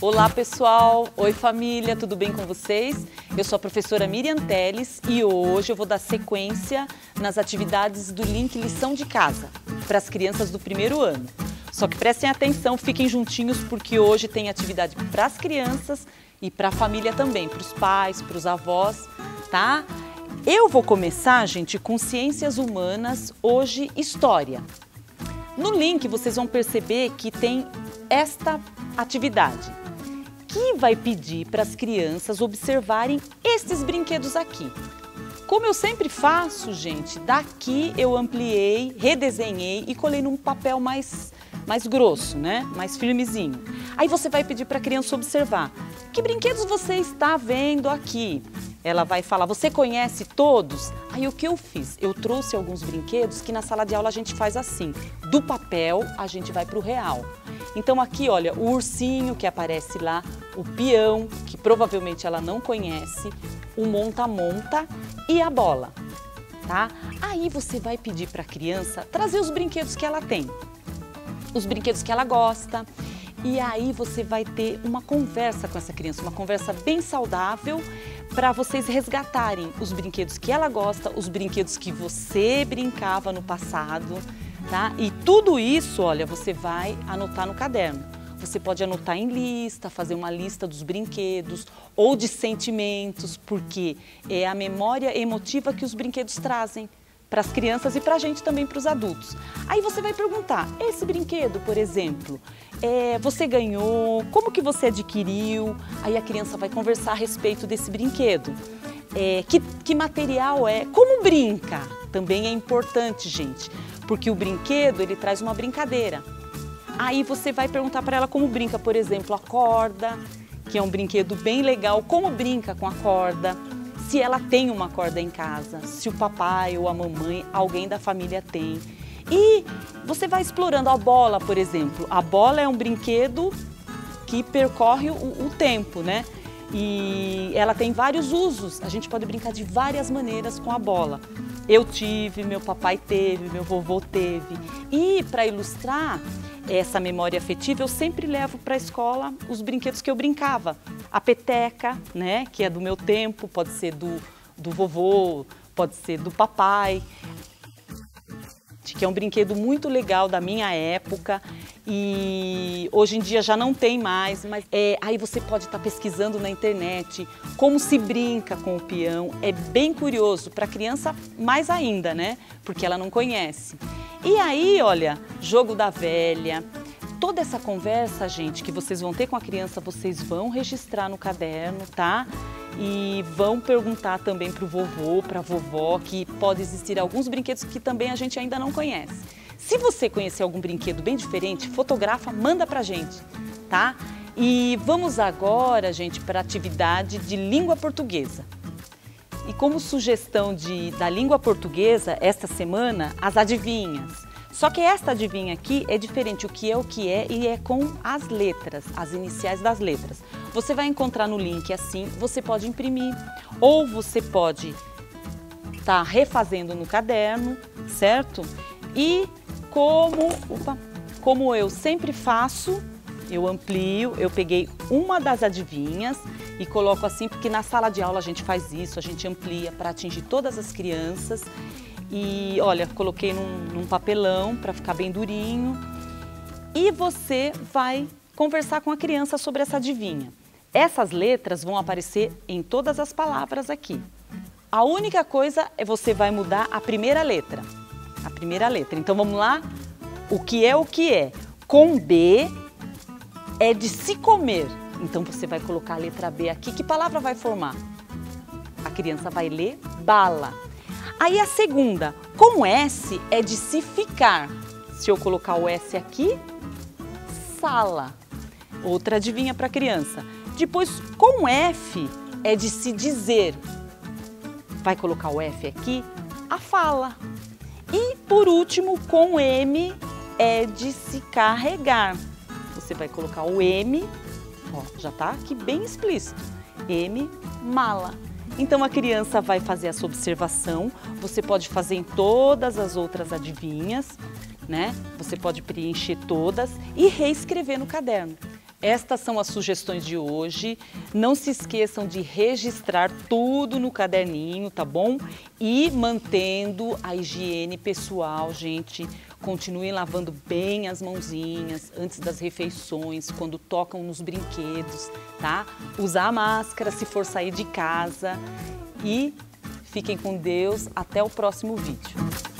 Olá pessoal, oi família, tudo bem com vocês? Eu sou a professora Miriam Teles e hoje eu vou dar sequência nas atividades do link Lição de Casa para as crianças do primeiro ano. Só que prestem atenção, fiquem juntinhos porque hoje tem atividade para as crianças e para a família também, para os pais, para os avós, tá? Eu vou começar, gente, com Ciências Humanas, hoje História. No link vocês vão perceber que tem esta atividade, que vai pedir para as crianças observarem estes brinquedos aqui. Como eu sempre faço, gente, daqui eu ampliei, redesenhei e colei num papel mais grosso, né? Mais firmezinho. Aí você vai pedir para a criança observar. Que brinquedos você está vendo aqui? Ela vai falar, você conhece todos? Aí o que eu fiz? Eu trouxe alguns brinquedos que na sala de aula a gente faz assim. Do papel a gente vai para o real. Então aqui, olha, o ursinho que aparece lá, o peão, que provavelmente ela não conhece, o monta-monta e a bola, tá? Aí você vai pedir para a criança trazer os brinquedos que ela tem, os brinquedos que ela gosta. E aí você vai ter uma conversa com essa criança, uma conversa bem saudável para vocês resgatarem os brinquedos que ela gosta, os brinquedos que você brincava no passado, tá? E tudo isso, olha, você vai anotar no caderno. Você pode anotar em lista, fazer uma lista dos brinquedos ou de sentimentos, porque é a memória emotiva que os brinquedos trazem para as crianças e para a gente também, para os adultos. Aí você vai perguntar, esse brinquedo, por exemplo, você ganhou, como que você adquiriu? Aí a criança vai conversar a respeito desse brinquedo. Que material é? Como brinca? Também é importante, gente, porque o brinquedo, ele traz uma brincadeira. Aí você vai perguntar para ela como brinca, por exemplo, a corda, que é um brinquedo bem legal, como brinca com a corda, se ela tem uma corda em casa, se o papai ou a mamãe, alguém da família tem. E você vai explorando a bola, por exemplo. A bola é um brinquedo que percorre o tempo, né? E ela tem vários usos, a gente pode brincar de várias maneiras com a bola. Eu tive, meu papai teve, meu vovô teve. E para ilustrar essa memória afetiva, eu sempre levo para a escola os brinquedos que eu brincava. A peteca, né, que é do meu tempo, pode ser do vovô, pode ser do papai, que é um brinquedo muito legal da minha época e hoje em dia já não tem mais, mas aí você pode estar pesquisando na internet como se brinca com o peão, é bem curioso, para a criança mais ainda, né, porque ela não conhece. E aí, olha, jogo da velha, toda essa conversa, gente, que vocês vão ter com a criança, vocês vão registrar no caderno, tá? E vão perguntar também para o vovô, para a vovó, que pode existir alguns brinquedos que também a gente ainda não conhece. Se você conhecer algum brinquedo bem diferente, fotografa, manda pra gente, tá? E vamos agora, gente, para a atividade de língua portuguesa. E como sugestão da língua portuguesa, esta semana, as adivinhas. Só que esta adivinha aqui é diferente, o que é e é com as letras, as iniciais das letras. Você vai encontrar no link assim, você pode imprimir ou você pode estar refazendo no caderno, certo? E como eu sempre faço, eu amplio, eu peguei uma das adivinhas e coloco assim, porque na sala de aula a gente faz isso, a gente amplia para atingir todas as crianças. E olha, coloquei num papelão para ficar bem durinho. E você vai conversar com a criança sobre essa adivinha. Essas letras vão aparecer em todas as palavras aqui. A única coisa é você vai mudar a primeira letra. A primeira letra. Então vamos lá? O que é o que é? Com B é de se comer. Então você vai colocar a letra B aqui. Que palavra vai formar? A criança vai ler bala. Aí a segunda, com S é de se ficar. Se eu colocar o S aqui, sala. Outra adivinha para a criança. Depois, com F é de se dizer. Vai colocar o F aqui, a fala. E por último, com M é de se carregar. Você vai colocar o M, ó, já está aqui bem explícito. M, mala. Então a criança vai fazer essa observação, você pode fazer em todas as outras adivinhas, né? Você pode preencher todas e reescrever no caderno. Estas são as sugestões de hoje. Não se esqueçam de registrar tudo no caderninho, tá bom? E mantendo a higiene pessoal, gente. Continuem lavando bem as mãozinhas antes das refeições, quando tocam nos brinquedos, tá? Usar máscara se for sair de casa. E fiquem com Deus. Até o próximo vídeo.